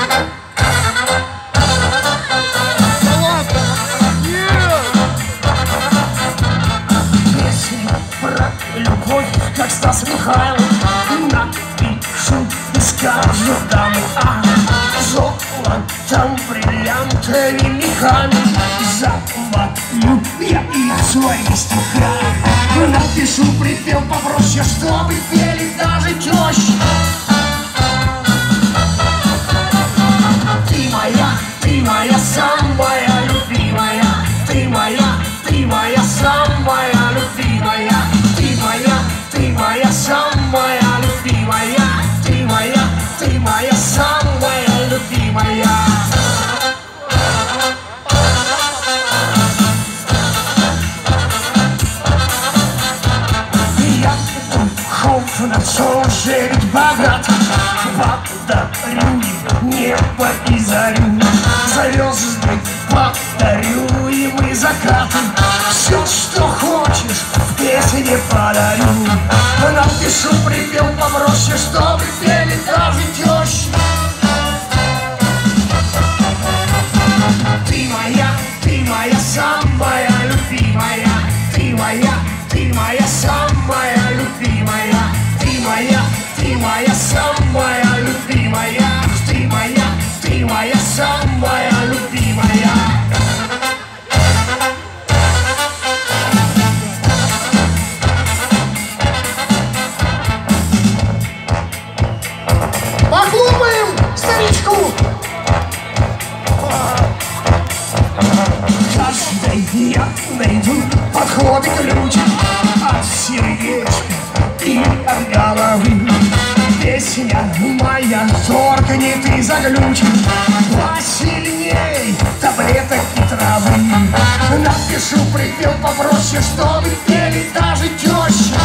Любовь, как Стас Михайлов, напишу и скажу дамы, золотом, бриллиантами, мехами завалю я их свои стихами. Напишу припев попроще, чтобы пели даже тещи. Ты моя самая любимая, ты моя самая любимая. Ты моя самая любимая, ты моя самая любимая. Я духов на солнце ведь богат, подарю небо и зарю, звезды подарю им и закаты. Все, что хочешь, в песне подарю. Напишу припев попроще, чтобы пели даже тещи. Ты моя самая любимая, ты моя самая любимая, ты моя самая любимая, ты моя самая любимая. Похлопаем старичку! Каждый я найду подходы ключи от сердечка и от головы. Песня моя торкнет и заглючит посильней таблеток и травы. Напишу припев попроще, чтобы пели даже тещи.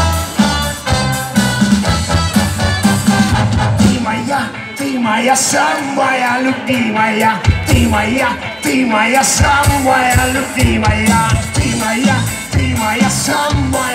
Ты моя самая любимая, ты моя самая любимая, ты моя самая